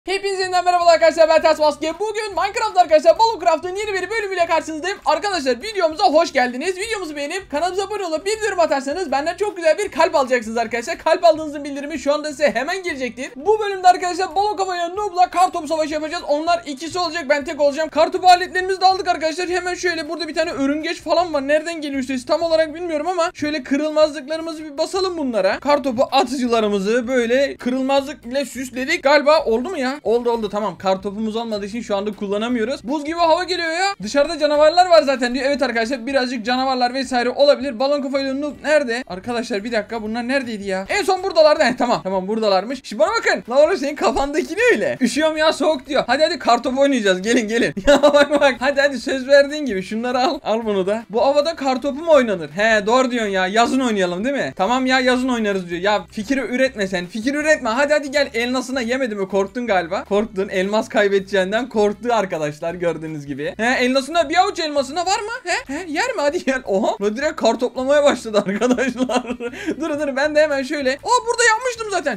Hepinize yeniden merhabalar arkadaşlar, ben Ters Maske. Bugün Minecraft arkadaşlar, Ballocraft'ın yeni bir bölümüyle karşınızdayım. Arkadaşlar videomuza hoş geldiniz. Videomuzu beğenip kanalımıza abone olup bildirim atarsanız benden çok güzel bir kalp alacaksınız arkadaşlar. Kalp aldığınızın bildirimi şu anda size hemen gelecektir. Bu bölümde arkadaşlar Ballocraft'la Noob'la kartopu savaşı yapacağız. Onlar ikisi olacak, ben tek olacağım. Kartopu aletlerimizi de aldık arkadaşlar. Hemen şöyle burada bir tane örümgeç falan var. Nereden geliyor sesi tam olarak bilmiyorum ama şöyle kırılmazlıklarımızı bir basalım bunlara. Kartopu atıcılarımızı böyle kırılmazlık ile süsledik. Galiba oldu mu ya? Oldu tamam. Kartopumuz olmadığı için şu anda kullanamıyoruz. Buz gibi hava geliyor ya. Dışarıda canavarlar var zaten diyor. Evet arkadaşlar, birazcık canavarlar vesaire olabilir. Balon kafayla Noob nerede? Arkadaşlar bir dakika, bunlar neredeydi ya? En son buradalardı. Tamam buradalarmış. Şimdi bana bakın. La oğlum, senin kafandaki ne öyle? Üşüyorum ya, soğuk diyor. Hadi kartop oynayacağız. Gelin. Ya bak. Hadi söz verdiğin gibi şunları al. Al bunu da. Bu havada kartopu mu oynanır? He doğru diyorsun ya. Yazın oynayalım değil mi? Tamam ya, yazın oynarız diyor. Ya fikri üretme sen. Fikir üretme. Hadi gel. Elmasına yemedi mi? Korktun galiba. Korktun. Elmas kaybedeceğinden korktu arkadaşlar, gördüğünüz gibi. Elmasına, bir avuç elmasına var mı? Yer mi? Hadi gel. Oha. Bu direkt kar toplamaya başladı arkadaşlar. Dur ben de hemen şöyle. Burada yapmıştım zaten.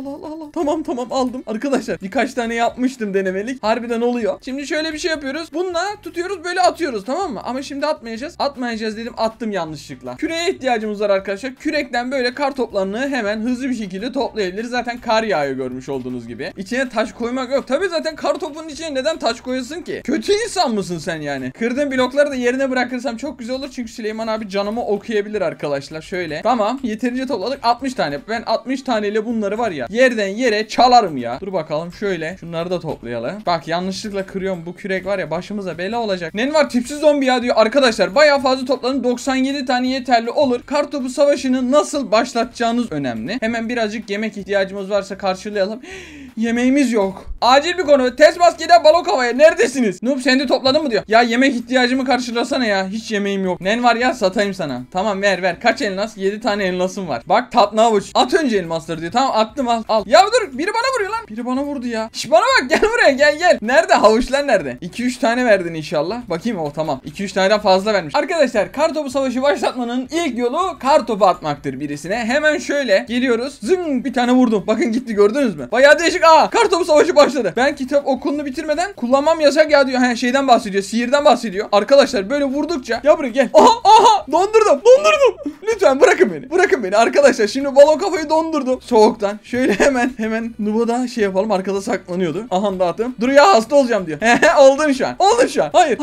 Allah. Tamam aldım. Arkadaşlar birkaç tane yapmıştım denemelik. Harbiden oluyor. Şimdi şöyle bir şey yapıyoruz. Bununla tutuyoruz, böyle atıyoruz, tamam mı? Ama şimdi atmayacağız. Atmayacağız dedim, attım yanlışlıkla. Küreğe ihtiyacımız var arkadaşlar. Kürekten böyle kar toplarını hemen hızlı bir şekilde toplayabiliriz. Zaten kar yağıyor, görmüş olduğunuz gibi. İçine taş koymak yok. Tabii zaten kar topunun içine neden taş koyasın ki? Kötü insan mısın sen yani? Kırdığım blokları da yerine bırakırsam çok güzel olur. Çünkü Süleyman abi canımı okuyabilir arkadaşlar. Şöyle. Tamam. Yeterince topladık. 60 tane. Ben 60 taneyle bunları var ya, yerden yere çalarım ya. Dur bakalım şöyle. Şunları da toplayalım. Bak yanlışlıkla kırıyorum. Bu kürek var ya, başımıza bela olacak. Ne var, tipsiz zombi ya diyor. Arkadaşlar bayağı fazla topladım. 97 tane yeterli olur. Kartopu savaşını nasıl başlatacağınız önemli. Hemen birazcık yemek ihtiyacımız varsa karşılayalım. Yemeğimiz yok. Acil bir konu. Test maskeden balon havaya. Neredesiniz? Noob, sen de topladın mı diyor. Ya yemek ihtiyacımı karşılasana ya. Hiç yemeğim yok. Nen var ya, satayım sana. Tamam ver. Kaç elmas? 7 tane elmasım var. Bak tatlı avuç. At önce elmasları diyor. Tamam attım, al. Ya dur, biri bana vuruyor lan. Biri bana vurdu ya. Şş, bana bak, gel buraya gel. Nerede havuçlar, nerede? 2-3 tane verdin inşallah. Bakayım, tamam. 2-3 taneden fazla vermiş. Arkadaşlar kartopu savaşı başlatmanın ilk yolu kartopu atmaktır birisine. Hemen şöyle geliyoruz. Zing, bir tane vurdum. Bakın gitti, gördünüz mü? Bayağı değişik. Kartopu savaşı başladı. Ben kitap okulunu bitirmeden kullanmam yasak ya diyor. Şeyden bahsediyor. Sihirden bahsediyor. Arkadaşlar böyle vurdukça. Ya buraya gel. Aha. Dondurdum. Lütfen bırakın beni. Arkadaşlar şimdi balon kafayı dondurdum. Soğuktan. Şöyle hemen Nuba da yapalım. Arkada saklanıyordu. Aha dağıttım. Dur ya, hasta olacağım diyor. Oldun şu an. Hayır.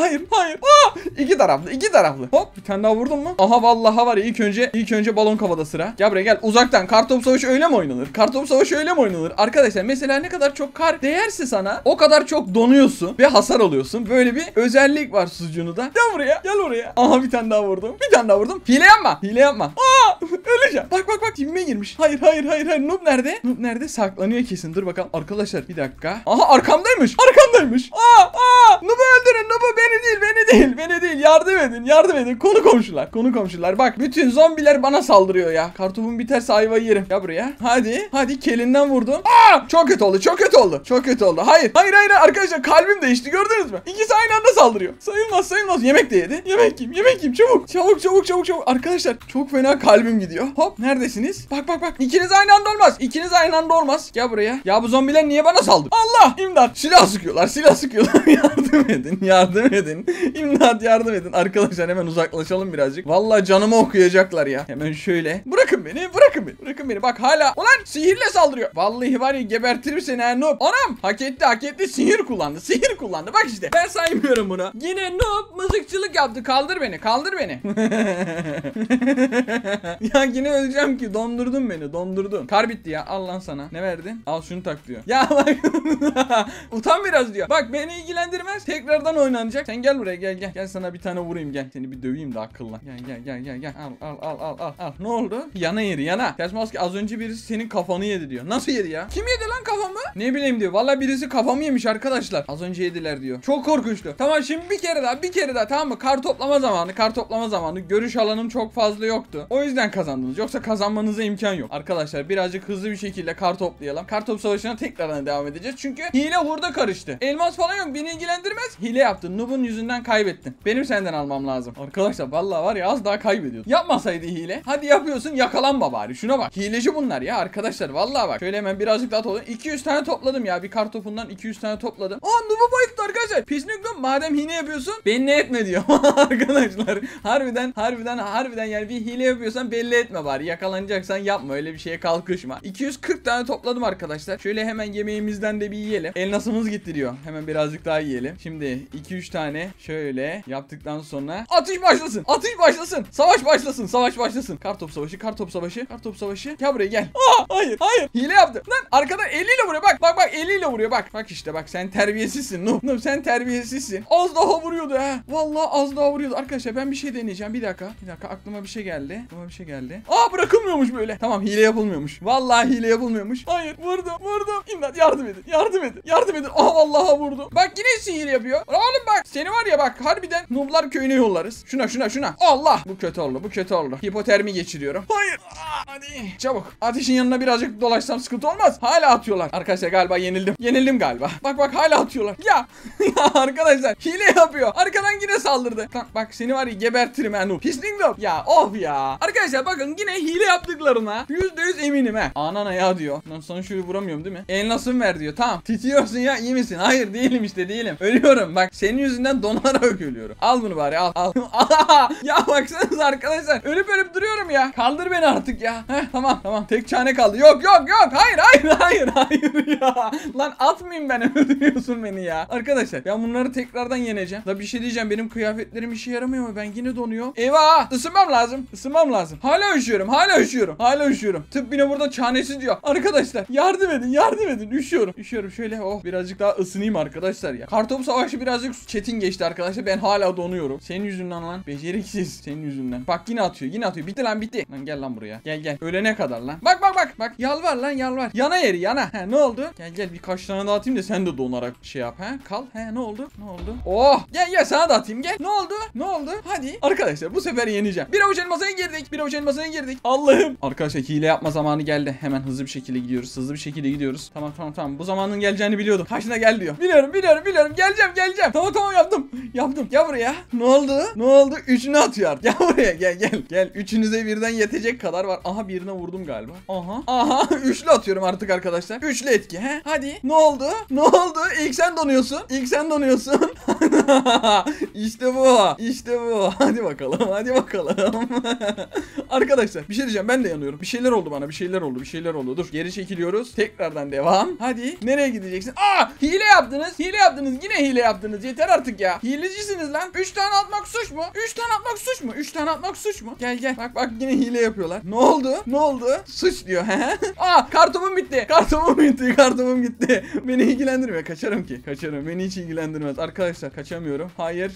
İki taraflı. Hop, bir tane daha vurdum mu? Aha vallahi var ya, ilk önce balon kafada sıra. Gel buraya gel. Uzaktan. Kartopu savaşı öyle mi oynanır? Arkadaşlar mesela ne kadar çok kar değerse sana, o kadar çok donuyorsun ve hasar alıyorsun. Böyle bir özellik var sucuğunu da. Gel oraya. Aha bir tane daha vurdum. Hile yapma. Öleceğim. Bak dibime girmiş. Hayır. Noob nerede? Saklanıyor kesin. Dur bakalım. Arkadaşlar bir dakika. Aha arkamdaymış. Noob'u öldürün. Noob'u, beni değil. Yardım edin. Konu komşular. Bak bütün zombiler bana saldırıyor ya. Kartopum biterse ayvayı yerim. Ya buraya. Hadi kelinden vurdum. Çok kötü oldu. Hayır. Arkadaşlar kalbim değişti, gördünüz mü? İkisi aynı anda saldırıyor. Sayılmaz. Yemek de yedi. Yemek yiyeyim. Çabuk. Arkadaşlar çok fena kalbim gidiyor. Hop, neredesiniz? Bak. İkiniz aynı anda olmaz. Gel buraya. Ya bu zombiler niye bana saldırıyor? Allah! İmdat! Silah sıkıyorlar. Yardım edin. İmdat, yardım edin. Arkadaşlar hemen uzaklaşalım birazcık. Vallahi canımı okuyacaklar ya. Hemen şöyle. Bırakın beni. Bak hala. Ulan sihirle saldırıyor. Vallahi var ya, gebertirim seni ha Noob. Anam! Hak etti. Sihir kullandı. Bak işte. Ben saymıyorum bunu. Yine Noob mızıkçılık yaptı. Kaldır beni. Ya yine öleceğim ki. Dondurdun beni. Kar bitti ya. Al lan sana. Ne verdin? Al şunu tak diyor. Ya bak. Utan biraz diyor. Bak beni ilgilendirmez. Tekrardan oynanacak. Sen gel buraya, gel. Gel sana bir tane vurayım, gel. Seni bir döveyim de akıllı. Gel. Al. Ne oldu? Yana. Ters maske, az önce birisi senin kafanı yedi diyor. Nasıl yedi ya? Kim yedi lan kafamı? Ne bileyim diyor. Vallahi birisi kafamı yemiş arkadaşlar. Az önce yediler diyor. Çok korkunçtu. Tamam şimdi bir kere daha tamam mı? Kar toplama zamanı. Görüş alanım çok fazla yoktu. O yüzden kazandınız. Yoksa kazanmanıza imkan yok. Arkadaşlar birazcık hızlı bir şekilde kar toplayalım. Kartopu savaşına tekrardan devam edeceğiz. Çünkü hile hurda karıştı. Elmas falan yok. Beni ilgilendirmez. Hile yaptın. Noob'un yüzünden kaybettin. Benim senden almam lazım. Arkadaşlar vallahi var ya, az daha kaybediyordum. Yapmasaydı hile. Hadi yapıyorsun, yakalanma bari. Şuna bak. Hileci bunlar ya arkadaşlar. Vallahi bak. Şöyle hemen birazcık daha toplayalım. 200 tane topladım ya. Bir kartopundan 200 tane topladım. Aa Nub'u bayılttı arkadaşlar. Pis Noob madem hile yapıyorsun belli etme diyor. Arkadaşlar harbiden yani bir hile yapıyorsan belli etme bari. Yakalanacaksan yapma, öyle bir şeye kalkışma. 240 tane topladım arkadaşlar. Şöyle hemen yemeğimizden de bir yiyelim. Elmasımız gitti diyor. Hemen birazcık daha yiyelim. Şimdi 2-3 tane şöyle yaptıktan sonra atış başlasın. Atış başlasın. Savaş başlasın. Savaş başlasın. Kartop savaşı, kartop savaşı, kartop savaşı. Gel buraya gel. Aa hayır. Hile yaptı. Lan arkadan eliyle vuruyor. Bak eliyle vuruyor. Bak işte bak, sen terbiyesizsin. Noob sen terbiyesizsin. Az daha vuruyordu ha. Vallahi az daha vuruyordu. Arkadaşlar ben bir şey deneyeceğim. Bir dakika aklıma bir şey geldi. Aa bırakılmıyormuş böyle. Tamam, hile yapılmıyormuş. Vallahi hile yapılmıyormuş. Hayır, vurdum. İmdat, yardım edin. Aa vallahi vurdum. Bak yine hile yapıyor. Oğlum bak, seni var ya bak, harbiden Noob'lar köyüne yollarız. Şuna. Allah, bu kötü oldu. Hipotermi geçiriyorum. Hayır. Hadi çabuk. Ateşin yanına birazcık dolaşsam sıkıntı olmaz. Hala atıyorlar. Arkadaşlar galiba yenildim galiba. Bak hala atıyorlar. Ya arkadaşlar hile yapıyor. Arkadan yine saldırdı. Bak seni var ya gebertirim ha Noob. Pislik Noob. Ya of ya. Arkadaşlar bakın yine hile yaptıklarına %100 eminim ha. Anana ya diyor. Lan sana şöyle vuramıyorum değil mi? Elmasımı ver diyor. Tamam. Titriyorsun ya, iyi misin? Hayır değilim işte, değilim. Ölüyorum. Bak senin yüzünden donarak ölüyorum. Al bunu bari al. Ya baksanıza arkadaşlar. Ölüp duruyorum ya. Kaldır beni artık ya. Heh, tamam. Tek çane kaldı. Yok. Hayır ya. Lan atmayayım ben. Öldürüyorsun beni ya. Arkadaşlar ben bunları tekrardan yeneceğim. Da bir şey diyeceğim. Benim kıyafetlerim işe yaramıyor mu? Ben yine donuyorum. Eyvah. Isınmam lazım. Hala üşüyorum. Tıp yine burada çanesi diyor. Arkadaşlar yardım edin. Üşüyorum. Şöyle birazcık daha ısınayım arkadaşlar ya. Kartopu savaşı birazcık çetin geçti arkadaşlar. Ben hala donuyorum. Senin yüzünden lan. Beceriksiz. Senin yüzünden. Bak yine atıyor. Bitti. Lan gel lan buraya. Gel. Ölene kadar lan. Bak. Yalvar lan. Yana yeri yana. He ne oldu? Gel birkaç tane daha atayım da sen de donarak şey yap. He kal. He ne oldu? Oh. Gel sana da atayım gel. Ne oldu? Hadi. Arkadaşlar bu sefer yeneceğim. Bir avuç elmasına girdik. Allah'ım. Arkadaşlar hile yapma zamanı geldi. Hemen hızlı bir şekilde gidiyoruz. Tamam. Bu zamanın geleceğini biliyordum. Kaçına gel diyor. Biliyorum. Geleceğim. Tamam yaptım. Gel buraya. Ne oldu? Üçünü atıyor. Gel buraya. Gel. Üçünüze birden yetecek kadar var. Aha birine vurdum galiba. Aha. Üçlü atıyorum artık arkadaşlar. Üçlü etki. He? Hadi. Ne oldu? İlk sen donuyorsun. İşte bu. Hadi bakalım. Arkadaşlar bir şey diyeceğim, ben de yanıyorum. Bir şeyler oldu bana. Bir şeyler oldu. Dur. Geri çekiliyoruz. Tekrardan devam. Hadi. Nereye gideceksin? Hile yaptınız. Yine hile yaptınız. Yeter artık ya. Hilecisiniz lan. 3 tane atmak suç mu? Gel. Bak yine hile yapıyorlar. Ne oldu? Suç diyor. Kartopum gitti. Beni ilgilendirmiyor. Kaçarım. Beni hiç ilgilendirmez. Arkadaşlar kaçamıyorum. Hayır.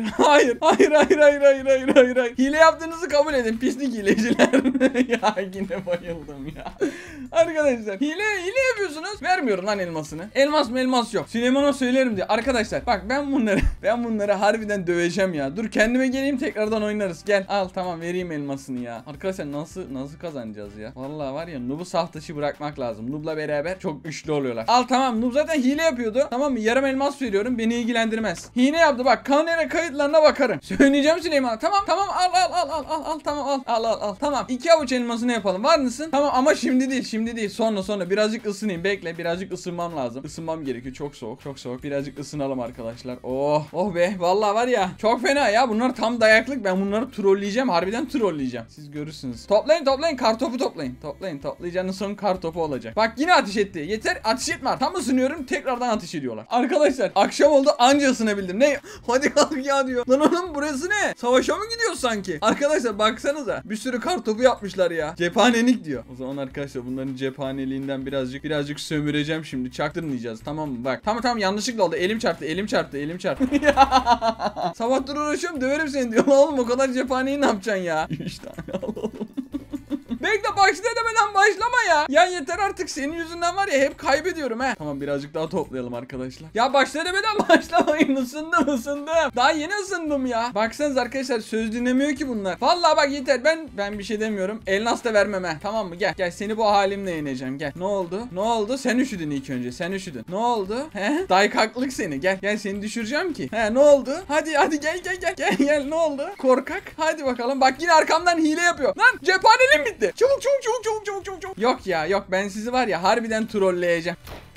Hile yaptığınızı kabul edin. Pislik hileciler. Ya yine bayıldım ya. Arkadaşlar hile yapıyorsunuz. Vermiyorum lan elmasını. Elmas yok. Süleyman'a söylerim diye. Arkadaşlar bak ben bunları harbiden döveceğim ya. Dur kendime geleyim, tekrardan oynarız. Gel al, tamam vereyim elmasını ya. Arkadaşlar nasıl kazanacağız ya? Vallahi var ya, Noob'u saf dışı bırakmak lazım. Noob'la beraber çok güçlü oluyorlar. Al tamam, Noob zaten hile yapıyordu. Tamam mı? Yarım elmas veriyorum. Beni ilgilendirmez. Hile yaptı bak. Kamera kayıtlarına bakarım. Söyleyeceğim Süleyman'a. Tamam al. Tamam al. Tamam. 2 avuç elmasını yapalım. Var mısın? Tamam ama şimdi değil. Sonra birazcık ısınayım. Bekle. Birazcık ısınmam lazım. Isınmam gerekiyor. Çok soğuk. Birazcık ısınalım arkadaşlar. Oh be. Vallahi var ya. Çok fena ya. Bunlar tam dayaklık. Ben bunları trolleyeceğim. Harbiden trolleyeceğim. Siz görürsünüz. Toplayın. Kartopu toplayın. Toplayacağınız son kartopu olacak. Bak yine ateş etti. Yeter. Ateş etme. Tam ısınıyorum. Tekrardan ateş ediyorlar. Arkadaşlar akşam oldu. Anca ısınabildim. Ne? Hadi kalk ya diyor. Lan oğlum burası ne? Savaşa mı gidiyor sanki? Arkadaşlar baksanıza. Bir sürü kartopu yapmışlar ya. Cephanelik diyor. O zaman arkadaşlar bunların cephaneliğinden birazcık sömüreceğim şimdi. Çaktırmayacağız. Tamam mı? Bak. Tamam yanlışlıkla oldu. Elim çarptı. Sabahdır uğraşıyorum, döverim seni diyor. Oğlum o kadar cephaneyi ne yapacaksın ya? 3 tane alalım. Bekle başla demeden başlama ya. Ya yeter artık, senin yüzünden var ya hep kaybediyorum he. Tamam birazcık daha toplayalım arkadaşlar. Ya başla demeden başlamayın, ısındım. Daha yeni ısındım ya. Baksanıza arkadaşlar, söz dinlemiyor ki bunlar. Vallahi bak yeter, ben bir şey demiyorum. Elmas da vermem he. Tamam mı? Gel seni bu halimle yeneceğim, gel. Ne oldu? Sen üşüdün ilk önce. Ne oldu? He? Daykaklık seni. Gel seni düşüreceğim ki. He ne oldu? Hadi gel ne oldu? Korkak. Hadi bakalım. Bak yine arkamdan hile yapıyor. Lan cephaneliğim bitti. Çabuk çabuk çabuk çabuk çabuk çabuk çabuk. Yok ya yok, ben sizi var ya harbiden trolleyeceğim.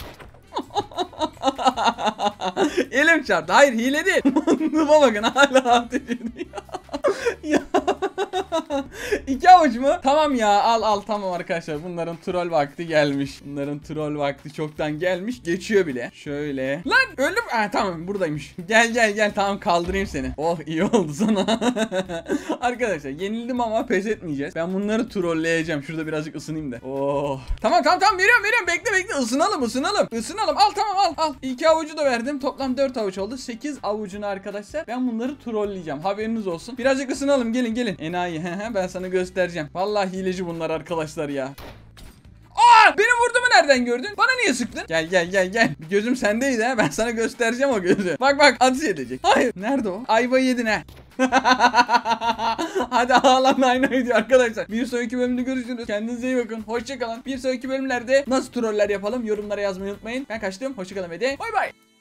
Elim çarptı. Hayır, hile değil. Nıma bakın, hala ateş ediyor. Ya. 2 avuç mu? Tamam ya, al tamam arkadaşlar, bunların troll vakti gelmiş. Bunların troll vakti çoktan gelmiş, geçiyor bile. Şöyle. Lan öldüm. Tamam, buradaymış. Gel tamam, kaldırayım seni. Oh, iyi oldu sana. Arkadaşlar yenildim ama pes etmeyeceğiz. Ben bunları trolleyeceğim. Şurada birazcık ısınayım da. Oh. Tamam veriyorum. Bekle ısınalım. Al tamam al. 2 avucu da verdim. Toplam 4 avuç oldu. 8 avucunu arkadaşlar ben bunları trolleyeceğim. Haberiniz olsun. Birazcık ısınalım, gelin. Enayi. Ben sana göstereceğim. Vallahi hileci bunlar arkadaşlar ya. Benim vurduğumu nereden gördün? Bana niye sıktın? Gel. Gözüm sendeydi ha. Ben sana göstereceğim o gözü. Bak ateş edecek. Hayır. Nerede o? Ayva yedin ha. Hadi ağlan aynı video arkadaşlar. Bir sonraki bölümde görüşürüz. Kendinize iyi bakın. Hoşçakalın. Bir sonraki bölümlerde nasıl troller yapalım yorumlara yazmayı unutmayın. Ben kaçtım. Hoşçakalın ve de bay bay.